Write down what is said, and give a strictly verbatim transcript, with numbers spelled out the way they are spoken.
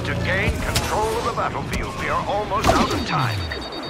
to gain control of the battlefield. We are almost out of time.